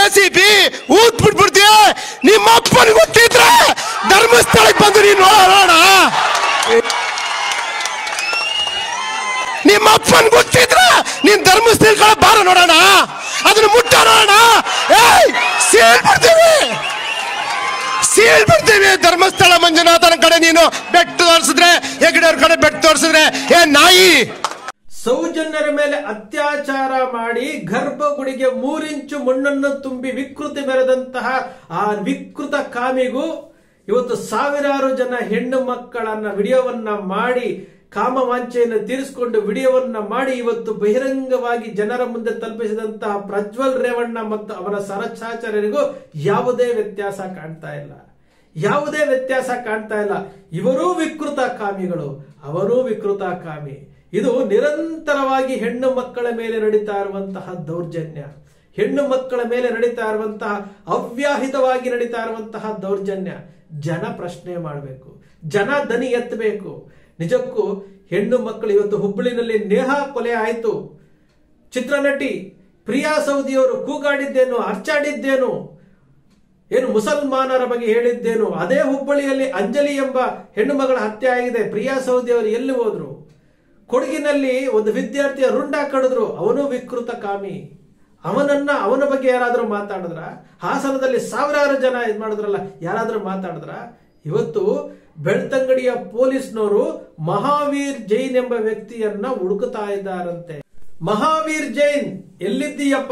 JCB ಊತ್ ಬಿಟ್ಬಿಡ್ತೀಯ. ನಿಮ್ಮ ಅಪ್ಪನ ಗೊತ್ತಿದ್ರೆ ಧರ್ಮಸ್ಥಳಕ್ಕೆ ಬಂದು ನೀನು ನೋಡೋಣ. ನಿಮ್ಮ ಅಪ್ಪನ್ ಗೊತ್ತಿದ್ರೆ ನೀನ್ ಧರ್ಮಸ್ಥಳ ಬಾರ ನೋಡೋಣ, ಅದನ್ನ ಮುಟ್ಟ ನೋಡೋಣ. ಸೀಲ್ ಬಿಡ್ತೀವಿ ಧರ್ಮಸ್ಥಳ ಮಂಜುನಾಥನ ಕಡೆ ನೀನು ಬೆಟ್ಟು ತೋರಿಸಿದ್ರೆ, ಹೆಗಡೆಯವ್ರ ಕಡೆ ಬೆಟ್ಟು ತೋರಿಸಿದ್ರೆ ಏ ನಾಯಿ. ಸೌಜನ್ಯರ ಮೇಲೆ ಅತ್ಯಾಚಾರ ಮಾಡಿ ಗರ್ಭಗುಡಿಗೆ 3 ಇಂಚು ಮಣ್ಣನ್ನು ತುಂಬಿ ವಿಕೃತಿ ಮೆರೆದಂತಹ ಆ ವಿಕೃತ ಕಾಮಿಗೂ ಇವತ್ತು ಸಾವಿರಾರು ಜನ ಹೆಣ್ಣು ಮಕ್ಕಳನ್ನ ವಿಡಿಯೋವನ್ನ ಮಾಡಿ ಕಾಮವಾಂಚೆಯನ್ನು ತೀರಿಸಿಕೊಂಡು ವಿಡಿಯೋವನ್ನ ಮಾಡಿ ಇವತ್ತು ಬಹಿರಂಗವಾಗಿ ಜನರ ಮುಂದೆ ತಲುಪಿಸಿದಂತಹ ಪ್ರಜ್ವಲ್ ರೇವಣ್ಣ ಮತ್ತು ಅವರ ಸಹಚರರಿಗೂ ಯಾವುದೇ ವ್ಯತ್ಯಾಸ ಕಾಣ್ತಾ ಇಲ್ಲ. ಯಾವುದೇ ವ್ಯತ್ಯಾಸ ಕಾಣ್ತಾ ಇಲ್ಲ. ಇವರೂ ವಿಕೃತ ಕಾಮಿಗಳು, ಅವರೂ ವಿಕೃತ ಕಾಮಿ. ಇದು ನಿರಂತರವಾಗಿ ಹೆಣ್ಣು ಮಕ್ಕಳ ಮೇಲೆ ನಡೀತಾ ಇರುವಂತಹ ದೌರ್ಜನ್ಯ, ಹೆಣ್ಣು ಮಕ್ಕಳ ಮೇಲೆ ನಡೀತಾ ಇರುವಂತಹ ಅವ್ಯಾಹಿತವಾಗಿ ನಡೀತಾ ಇರುವಂತಹ ದೌರ್ಜನ್ಯ. ಜನ ಪ್ರಶ್ನೆ ಮಾಡಬೇಕು, ಜನ ದನಿ ಎತ್ತಬೇಕು. ನಿಜಕ್ಕೂ ಹೆಣ್ಣು ಮಕ್ಕಳು ಇವತ್ತು ಹುಬ್ಬಳ್ಳಿನಲ್ಲಿ ನೇಹಾ ಕೊಲೆ ಆಯಿತು. ಚಿತ್ರನಟಿ ಪ್ರಿಯಾ ಸೌದಿಯವರು ಕೂಗಾಡಿದ್ದೇನು, ಅರ್ಚಾಡಿದ್ದೇನು, ಏನು ಮುಸಲ್ಮಾನರ ಬಗ್ಗೆ ಹೇಳಿದ್ದೇನು. ಅದೇ ಹುಬ್ಬಳ್ಳಿಯಲ್ಲಿ ಅಂಜಲಿ ಎಂಬ ಹೆಣ್ಣು ಮಗಳ ಹತ್ಯೆ ಆಗಿದೆ. ಪ್ರಿಯಾ ಸೌದಿ ಅವರು ಎಲ್ಲಿ ಹೋದ್ರು? ಕೊಡಗಿನಲ್ಲಿ ಒಂದು ವಿದ್ಯಾರ್ಥಿಯ ರುಂಡ ಕಡಿದ್ರು, ಅವನು ವಿಕೃತ ಕಾಮಿ. ಅವನ ಬಗ್ಗೆ ಯಾರಾದ್ರೂ ಮಾತಾಡಿದ್ರ? ಹಾಸನದಲ್ಲಿ ಸಾವಿರಾರು ಜನ ಇದ್ ಮಾಡಿದ್ರಲ್ಲ, ಯಾರಾದ್ರೂ ಮಾತಾಡಿದ್ರ? ಇವತ್ತು ಬೆಳ್ತಂಗಡಿಯ ಪೊಲೀಸ್ನವರು ಮಹಾವೀರ್ ಜೈನ್ ಎಂಬ ವ್ಯಕ್ತಿಯನ್ನ ಹುಡುಕುತ್ತಾ ಇದ್ದಾರಂತೆ. ಮಹಾವೀರ್ ಜೈನ್ ಎಲ್ಲಿದ್ದೀಯಪ್ಪ?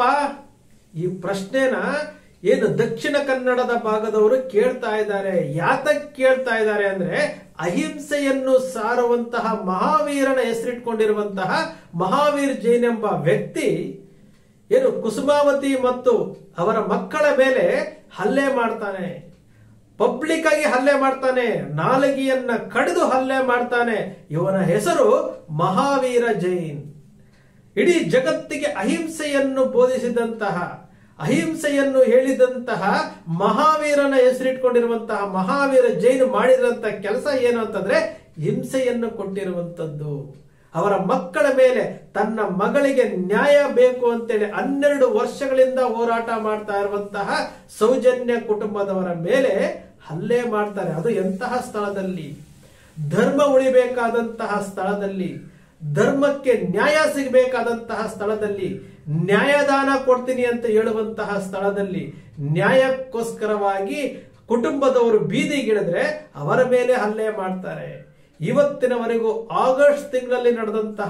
ಈ ಪ್ರಶ್ನೆನ ಏನು ದಕ್ಷಿಣ ಕನ್ನಡದ ಭಾಗದವರು ಕೇಳ್ತಾ ಇದ್ದಾರೆ. ಯಾತಕ್ಕೆ ಕೇಳ್ತಾ ಇದ್ದಾರೆ ಅಂದ್ರೆ, ಅಹಿಂಸೆಯನ್ನು ಸಾರುವಂತಹ ಮಹಾವೀರನ ಹೆಸರಿಟ್ಕೊಂಡಿರುವಂತಹ ಮಹಾವೀರ್ ಜೈನ್ ಎಂಬ ವ್ಯಕ್ತಿ ಏನು ಕುಸುಮಾವತಿ ಮತ್ತು ಅವರ ಮಕ್ಕಳ ಮೇಲೆ ಹಲ್ಲೆ ಮಾಡ್ತಾನೆ, ಪಬ್ಲಿಕ್ ಆಗಿ ಹಲ್ಲೆ ಮಾಡ್ತಾನೆ, ನಾಲಗಿಯನ್ನ ಕಡಿದು ಹಲ್ಲೆ ಮಾಡ್ತಾನೆ. ಇವನ ಹೆಸರು ಮಹಾವೀರ ಜೈನ್. ಇಡೀ ಜಗತ್ತಿಗೆ ಅಹಿಂಸೆಯನ್ನು ಬೋಧಿಸಿದಂತಹ, ಅಹಿಂಸೆಯನ್ನು ಹೇಳಿದಂತಹ ಮಹಾವೀರನ ಹೆಸರಿಟ್ಕೊಂಡಿರುವಂತಹ ಮಹಾವೀರ ಜೈನ್ ಮಾಡಿದಂತಹ ಕೆಲಸ ಏನು ಅಂತಂದ್ರೆ ಹಿಂಸೆಯನ್ನು ಕೊಟ್ಟಿರುವಂತದ್ದು. ಅವರ ಮಕ್ಕಳ ಮೇಲೆ ತನ್ನ ಮಗಳಿಗೆ ನ್ಯಾಯ ಬೇಕು ಅಂತೇಳಿ 12 ವರ್ಷಗಳಿಂದ ಹೋರಾಟ ಮಾಡ್ತಾ ಇರುವಂತಹ ಸೌಜನ್ಯ ಕುಟುಂಬದವರ ಮೇಲೆ ಹಲ್ಲೆ ಮಾಡ್ತಾರೆ. ಅದು ಎಂತಹ ಸ್ಥಳದಲ್ಲಿ? ಧರ್ಮ ಉಳಿಬೇಕಾದಂತಹ ಸ್ಥಳದಲ್ಲಿ, ಧರ್ಮಕ್ಕೆ ನ್ಯಾಯ ಸಿಗಬೇಕಾದಂತಹ ಸ್ಥಳದಲ್ಲಿ, ನ್ಯಾಯದಾನ ಕೊಡ್ತೀನಿ ಅಂತ ಹೇಳುವಂತಹ ಸ್ಥಳದಲ್ಲಿ ನ್ಯಾಯಕ್ಕೋಸ್ಕರವಾಗಿ ಕುಟುಂಬದವರು ಬೀದಿಗಿಳಿದ್ರೆ ಅವರ ಮೇಲೆ ಹಲ್ಲೆ ಮಾಡ್ತಾರೆ. ಇವತ್ತಿನವರೆಗೂ ಆಗಸ್ಟ್ ತಿಂಗಳಲ್ಲಿ ನಡೆದಂತಹ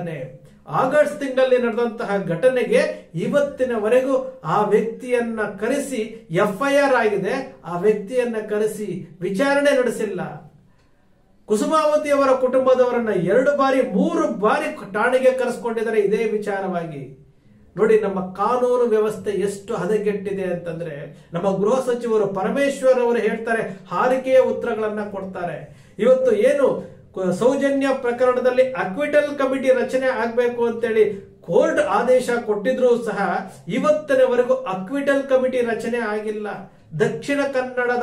ಘಟನೆಗೆ ಇವತ್ತಿನವರೆಗೂ ಆ ವ್ಯಕ್ತಿಯನ್ನ ಕರೆಸಿ FIR ಆಗಿದೆ. ಆ ವ್ಯಕ್ತಿಯನ್ನ ಕರೆಸಿ ವಿಚಾರಣೆ ನಡೆಸಿಲ್ಲ. ಕುಸುಮಾವತಿ ಅವರ ಕುಟುಂಬದವರನ್ನ 2 ಬಾರಿ 3 ಬಾರಿ ಠಾಣೆಗೆ ಕರೆಸ್ಕೊಂಡಿದ್ದಾರೆ ಇದೇ ವಿಚಾರವಾಗಿ. ನೋಡಿ, ನಮ್ಮ ಕಾನೂನು ವ್ಯವಸ್ಥೆ ಎಷ್ಟು ಹದಗೆಟ್ಟಿದೆ ಅಂತಂದ್ರೆ, ನಮ್ಮ ಗೃಹ ಸಚಿವರು ಪರಮೇಶ್ವರ್ ಅವರು ಹೇಳ್ತಾರೆ, ಹಾರಿಕೆಯ ಉತ್ತರಗಳನ್ನ ಕೊಡ್ತಾರೆ. ಇವತ್ತು ಏನು ಸೌಜನ್ಯ ಪ್ರಕರಣದಲ್ಲಿ ಅಕ್ವಿಟಲ್ ಕಮಿಟಿ ರಚನೆ ಆಗಬೇಕು ಅಂತೇಳಿ ಕೋರ್ಟ್ ಆದೇಶ ಕೊಟ್ಟಿದ್ರು ಸಹ ಇವತ್ತಿನವರೆಗೂ ಅಕ್ವಿಟಲ್ ಕಮಿಟಿ ರಚನೆ ಆಗಿಲ್ಲ. ದಕ್ಷಿಣ ಕನ್ನಡದ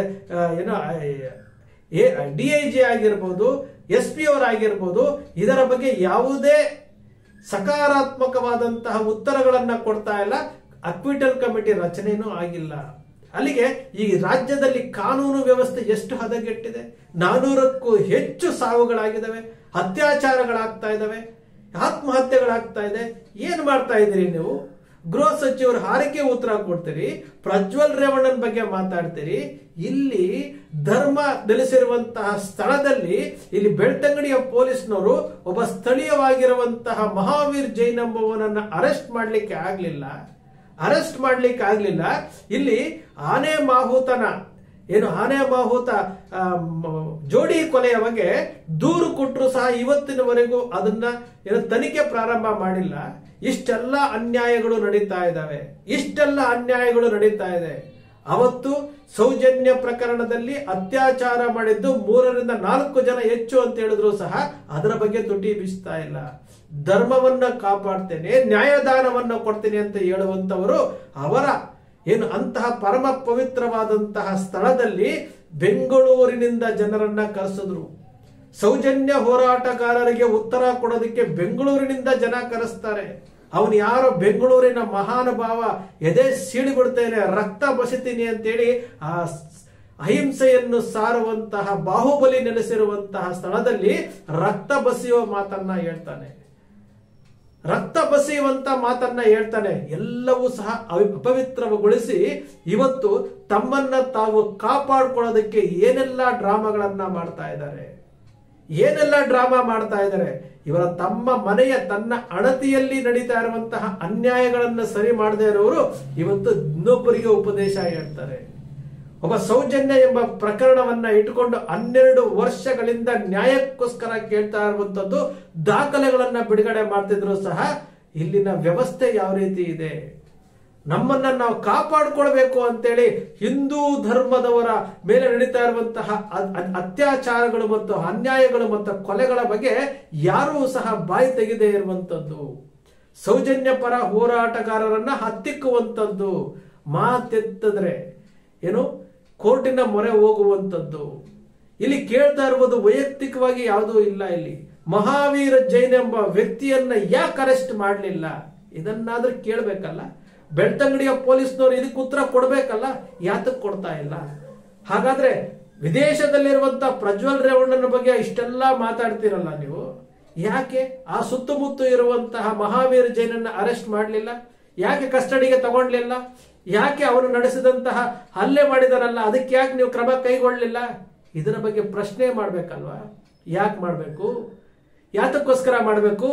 DIG ಆಗಿರ್ಬೋದು, SP ಅವರಾಗಿರ್ಬೋದು, ಇದರ ಬಗ್ಗೆ ಯಾವುದೇ ಸಕಾರಾತ್ಮಕವಾದಂತಹ ಉತ್ತರಗಳನ್ನ ಕೊಡ್ತಾ ಇಲ್ಲ. ಅಕ್ವಿಟಲ್ ಕಮಿಟಿ ರಚನೆನೂ ಆಗಿಲ್ಲ. ಅಲ್ಲಿಗೆ ಈ ರಾಜ್ಯದಲ್ಲಿ ಕಾನೂನು ವ್ಯವಸ್ಥೆ ಎಷ್ಟು ಹದಗೆಟ್ಟಿದೆ. 400ಕ್ಕೂ ಹೆಚ್ಚು ಸಾವುಗಳಾಗಿದ್ದಾವೆ, ಅತ್ಯಾಚಾರಗಳಾಗ್ತಾ ಇದ್ದಾವೆ, ಆತ್ಮಹತ್ಯೆಗಳಾಗ್ತಾ ಇದೆ. ಏನ್ ಮಾಡ್ತಾ ಇದ್ದೀರಿ ನೀವು? ಗೃಹ ಸಚಿವರು ಹಾರಿಕೆ ಉತ್ತರ ಕೊಡ್ತೀರಿ, ಪ್ರಜ್ವಲ್ ರೇವಣ್ಣನ ಬಗ್ಗೆ ಮಾತಾಡ್ತೀರಿ. ಇಲ್ಲಿ ಧರ್ಮ ನೆಲೆಸಿರುವಂತಹ ಸ್ಥಳದಲ್ಲಿ ಇಲ್ಲಿ ಬೆಳ್ತಂಗಡಿಯ ಪೊಲೀಸ್ನವರು ಒಬ್ಬ ಸ್ಥಳೀಯವಾಗಿರುವಂತಹ ಮಹಾವೀರ್ ಜೈನ್ ಎಂಬುವನನ್ನ ಅರೆಸ್ಟ್ ಮಾಡ್ಲಿಕ್ಕೆ ಆಗ್ಲಿಲ್ಲ. ಇಲ್ಲಿ ಆನೆ ಮಾಹುತ ಜೋಡಿ ಕೊಲೆಯ ಬಗ್ಗೆ ದೂರು ಕೊಟ್ಟರು ಸಹ ಇವತ್ತಿನವರೆಗೂ ಅದನ್ನ ತನಿಖೆ ಪ್ರಾರಂಭ ಮಾಡಿಲ್ಲ. ಇಷ್ಟೆಲ್ಲ ಅನ್ಯಾಯಗಳು ನಡೀತಾ ಇದೆ. ಅವತ್ತು ಸೌಜನ್ಯ ಪ್ರಕರಣದಲ್ಲಿ ಅತ್ಯಾಚಾರ ಮಾಡಿದ್ದು 3 ರಿಂದ 4 ಜನ ಹೆಚ್ಚು ಅಂತ ಹೇಳಿದ್ರು ಸಹ ಅದರ ಬಗ್ಗೆ ತುಟಿ ಬೀಸ್ತಾ ಇಲ್ಲ. ಧರ್ಮವನ್ನ ಕಾಪಾಡ್ತೇನೆ, ನ್ಯಾಯದಾನವನ್ನ ಕೊಡ್ತೇನೆ ಅಂತ ಹೇಳುವಂತವರು ಅವರ ಅಂತಹ ಪರಮ ಪವಿತ್ರವಾದಂತಹ ಸ್ಥಳದಲ್ಲಿ ಬೆಂಗಳೂರಿನಿಂದ ಜನರನ್ನ ಕರೆಸಿದ್ರು. ಸೌಜನ್ಯ ಹೋರಾಟಗಾರರಿಗೆ ಉತ್ತರ ಕೊಡೋದಕ್ಕೆ ಬೆಂಗಳೂರಿನಿಂದ ಜನ ಕರೆಸ್ತಾರೆ. ಅವನು ಯಾರೋ ಬೆಂಗಳೂರಿನ ಮಹಾನುಭಾವ ಎದೆ ಸೀಳಿಬಿಡ್ತೇನೆ, ರಕ್ತ ಬಸಿತೀನಿ ಅಂತೇಳಿ ಆ ಅಹಿಂಸೆಯನ್ನು ಸಾರುವಂತಹ ಬಾಹುಬಲಿ ನೆಲೆಸಿರುವಂತಹ ಸ್ಥಳದಲ್ಲಿ ರಕ್ತ ಬಸಿಯುವ ಮಾತನ್ನ ಹೇಳ್ತಾನೆ, ರಕ್ತ ಬಸಿಯುವಂತ ಮಾತನ್ನ ಹೇಳ್ತಾನೆ. ಎಲ್ಲವೂ ಸಹ ಅಪವಿತ್ರಗೊಳಿಸಿ ಇವತ್ತು ತಮ್ಮನ್ನ ತಾವು ಕಾಪಾಡ್ಕೊಳ್ಳೋದಕ್ಕೆ ಏನೆಲ್ಲ ಡ್ರಾಮಾಗಳನ್ನ ಮಾಡ್ತಾ ಇದ್ದಾರೆ, ಏನೆಲ್ಲ ಡ್ರಾಮಾ ಮಾಡ್ತಾ ಇದ್ದಾರೆ. ಇವರ ತಮ್ಮ ಮನೆಯ ತನ್ನ ಅಣತಿಯಲ್ಲಿ ನಡೀತಾ ಇರುವಂತಹ ಅನ್ಯಾಯಗಳನ್ನ ಸರಿ ಮಾಡದೇ ಇರೋರು ಇವತ್ತು ಇನ್ನೊಬ್ಬರಿಗೆ ಉಪದೇಶ ಹೇಳ್ತಾರೆ. ಒಬ್ಬ ಸೌಜನ್ಯ ಎಂಬ ಪ್ರಕರಣವನ್ನ ಇಟ್ಟುಕೊಂಡು 12 ವರ್ಷಗಳಿಂದ ನ್ಯಾಯಕ್ಕೋಸ್ಕರ ಕೇಳ್ತಾ ಇರುವಂತದ್ದು ದಾಖಲೆಗಳನ್ನ ಬಿಡುಗಡೆ ಮಾಡ್ತಿದ್ರು ಸಹ ಇಲ್ಲಿನ ವ್ಯವಸ್ಥೆ ಯಾವ ರೀತಿ ಇದೆ, ನಮ್ಮನ್ನ ನಾವು ಕಾಪಾಡಿಕೊಳ್ಬೇಕು ಅಂತೇಳಿ ಹಿಂದೂ ಧರ್ಮದವರ ಮೇಲೆ ನಡೀತಾ ಇರುವಂತಹ ಅತ್ಯಾಚಾರಗಳು ಮತ್ತು ಅನ್ಯಾಯಗಳು ಮತ್ತು ಕೊಲೆಗಳ ಬಗ್ಗೆ ಯಾರೂ ಸಹ ಬಾಯಿ ತೆಗೆದೇ ಇರುವಂತದ್ದು, ಸೌಜನ್ಯ ಪರ ಹೋರಾಟಗಾರರನ್ನ ಹತ್ತಿಕ್ಕುವಂಥದ್ದು, ಮಾತೆತ್ತಿದ್ರೆ ಏನು ಕೋರ್ಟಿನ ಮೊರೆ ಹೋಗುವಂಥದ್ದು. ಇಲ್ಲಿ ಕೇಳ್ತಾ ಇರುವುದು ವೈಯಕ್ತಿಕವಾಗಿ ಯಾವುದೂ ಇಲ್ಲ. ಇಲ್ಲಿ ಮಹಾವೀರ ಜೈನ್ ಎಂಬ ವ್ಯಕ್ತಿಯನ್ನ ಯಾಕೆ ಅರೆಸ್ಟ್ ಮಾಡಲಿಲ್ಲ, ಇದನ್ನಾದ್ರೂ ಕೇಳಬೇಕಲ್ಲ. ಬೆಳ್ತಂಗಡಿಯ ಪೊಲೀಸ್ನವರು ಇದಕ್ಕೆ ಉತ್ತರ ಕೊಡ್ಬೇಕಲ್ಲ, ಯಾತಕ್ಕೆ ಕೊಡ್ತಾ ಇಲ್ಲ? ಹಾಗಾದ್ರೆ ವಿದೇಶದಲ್ಲಿರುವಂತಹ ಪ್ರಜ್ವಲ್ ರೇವಣ್ಣನ ಬಗ್ಗೆ ಇಷ್ಟೆಲ್ಲ ಮಾತಾಡ್ತಿರಲ್ಲ ನೀವು, ಯಾಕೆ ಆ ಸುತ್ತಮುತ್ತ ಇರುವಂತಹ ಮಹಾವೀರ ಜೈನನ್ನ ಅರೆಸ್ಟ್ ಮಾಡಲಿಲ್ಲ? ಯಾಕೆ ಕಸ್ಟಡಿಗೆ ತಗೊಂಡ್ಲಿಲ್ಲ? ಯಾಕೆ ಅವರು ನಡೆಸಿದಂತಹ ಹಲ್ಲೆ ಮಾಡಿದಾರಲ್ಲ ಅದಕ್ಕೆ ಯಾಕೆ ನೀವು ಕ್ರಮ ಕೈಗೊಳ್ಳಲಿಲ್ಲ? ಇದರ ಬಗ್ಗೆ ಪ್ರಶ್ನೆ ಮಾಡ್ಬೇಕಲ್ವಾ? ಯಾಕೆ ಮಾಡಬೇಕು? ಯಾತಕ್ಕೋಸ್ಕರ ಮಾಡಬೇಕು?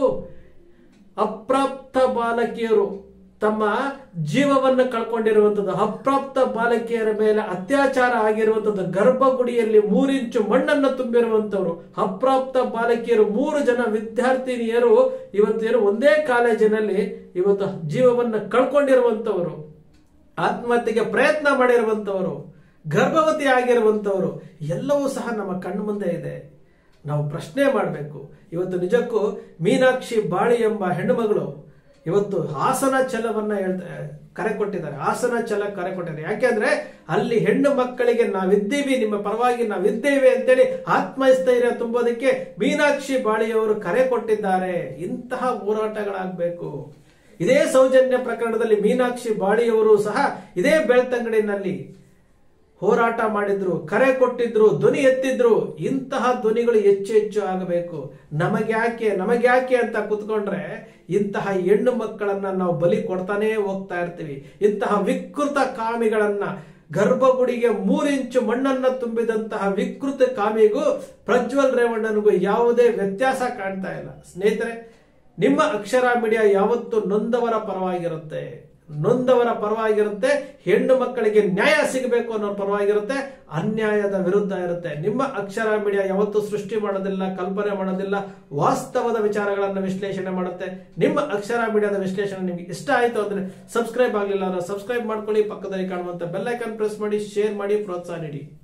ಅಪ್ರಾಪ್ತ ಬಾಲಕಿಯರು ತಮ್ಮ ಜೀವವನ್ನು ಕಳ್ಕೊಂಡಿರುವಂಥದ್ದು, ಅಪ್ರಾಪ್ತ ಬಾಲಕಿಯರ ಮೇಲೆ ಅತ್ಯಾಚಾರ ಆಗಿರುವಂಥದ್ದು, ಗರ್ಭಗುಡಿಯಲ್ಲಿ 3 ಇಂಚು ಮಣ್ಣನ್ನು ತುಂಬಿರುವಂತವ್ರು, ಅಪ್ರಾಪ್ತ ಬಾಲಕಿಯರು 3 ಜನ ವಿದ್ಯಾರ್ಥಿನಿಯರು ಇವತ್ತೇನು ಒಂದೇ ಕಾಲೇಜಿನಲ್ಲಿ ಇವತ್ತು ಜೀವವನ್ನು ಕಳ್ಕೊಂಡಿರುವಂತವರು, ಆತ್ಮಹತ್ಯೆಗೆ ಪ್ರಯತ್ನ ಮಾಡಿರುವಂತವರು, ಗರ್ಭವತಿ ಆಗಿರುವಂತವರು ಎಲ್ಲವೂ ಸಹ ನಮ್ಮ ಕಣ್ಣು ಮುಂದೆ ಇದೆ. ನಾವು ಪ್ರಶ್ನೆ ಮಾಡಬೇಕು. ಇವತ್ತು ನಿಜಕ್ಕೂ ಮೀನಾಕ್ಷಿ ಬಾಳಿ ಎಂಬ ಹೆಣ್ಣು ಮಗಳು ಇವತ್ತು ಹಾಸನ ಛಲವನ್ನ ಕರೆ ಕೊಟ್ಟಿದ್ದಾರೆ, ಹಾಸನ ಛಲ ಕರೆ ಕೊಟ್ಟಿದ್ದಾರೆ. ಯಾಕೆಂದ್ರೆ ಅಲ್ಲಿ ಹೆಣ್ಣು ಮಕ್ಕಳಿಗೆ ನಾವಿದ್ದೀವಿ, ನಿಮ್ಮ ಪರವಾಗಿ ನಾವಿದ್ದೇವೆ ಅಂತೇಳಿ ಆತ್ಮಸ್ಥೈರ್ಯ ತುಂಬೋದಕ್ಕೆ ಮೀನಾಕ್ಷಿ ಬಾಳಿಯವರು ಕರೆ ಕೊಟ್ಟಿದ್ದಾರೆ. ಇಂತಹ ಹೋರಾಟಗಳಾಗಬೇಕು. ಇದೇ ಸೌಜನ್ಯ ಪ್ರಕರಣದಲ್ಲಿ ಮೀನಾಕ್ಷಿ ಬಾಳಿಯವರು ಸಹ ಇದೇ ಬೆಳ್ತಂಗಡಿನಲ್ಲಿ ಹೋರಾಟ ಮಾಡಿದ್ರು, ಕರೆ ಕೊಟ್ಟಿದ್ರು, ಧ್ವನಿ ಎತ್ತಿದ್ರು. ಇಂತಹ ಧ್ವನಿಗಳು ಹೆಚ್ಚು ಹೆಚ್ಚು ಆಗಬೇಕು. ನಮಗ್ಯಾಕೆ ಅಂತ ಕುತ್ಕೊಂಡ್ರೆ ಇಂತಹ ಹೆಣ್ಣು ಮಕ್ಕಳನ್ನ ನಾವು ಬಲಿ ಕೊಡ್ತಾನೆ ಹೋಗ್ತಾ ಇರ್ತೀವಿ. ಇಂತಹ ವಿಕೃತ ಕಾಮಿಗಳನ್ನ, ಗರ್ಭಗುಡಿಗೆ 3 ಇಂಚು ಮಣ್ಣನ್ನ ತುಂಬಿದಂತಹ ವಿಕೃತ ಕಾಮಿಗೂ ಪ್ರಜ್ವಲ್ ರೇವಣ್ಣನಿಗೂ ಯಾವುದೇ ವ್ಯತ್ಯಾಸ ಕಾಣ್ತಾ ಇಲ್ಲ. ಸ್ನೇಹಿತರೆ, ನಿಮ್ಮ ಅಕ್ಷರ ಮೀಡಿಯಾ ಯಾವತ್ತು ನೊಂದವರ ಪರವಾಗಿರುತ್ತೆ, ಹೆಣ್ಣು ಮಕ್ಕಳಿಗೆ ನ್ಯಾಯ ಸಿಗಬೇಕು ಅನ್ನೋ ಪರವಾಗಿರುತ್ತೆ, ಅನ್ಯಾಯದ ವಿರುದ್ಧ ಇರುತ್ತೆ. ನಿಮ್ಮ ಅಕ್ಷರ ಮೀಡಿಯಾ ಯಾವತ್ತು ಸೃಷ್ಟಿ ಮಾಡೋದಿಲ್ಲ, ಕಲ್ಪನೆ ಮಾಡೋದಿಲ್ಲ, ವಾಸ್ತವದ ವಿಚಾರಗಳನ್ನು ವಿಶ್ಲೇಷಣೆ ಮಾಡುತ್ತೆ. ನಿಮ್ಮ ಅಕ್ಷರ ಮೀಡಿಯಾದ ವಿಶ್ಲೇಷಣೆ ನಿಮ್ಗೆ ಇಷ್ಟ ಆಯ್ತು ಅಂದ್ರೆ ಸಬ್ಸ್ಕ್ರೈಬ್ ಆಗಲಿಲ್ಲ ಅಂದ್ರೆ ಸಬ್ಸ್ಕ್ರೈಬ್ ಮಾಡ್ಕೊಳ್ಳಿ, ಪಕ್ಕದಲ್ಲಿ ಕಾಣುವಂತ ಬೆಲ್ ಐಕಾನ್ ಪ್ರೆಸ್ ಮಾಡಿ, ಶೇರ್ ಮಾಡಿ, ಪ್ರೋತ್ಸಾಹ ನೀಡಿ.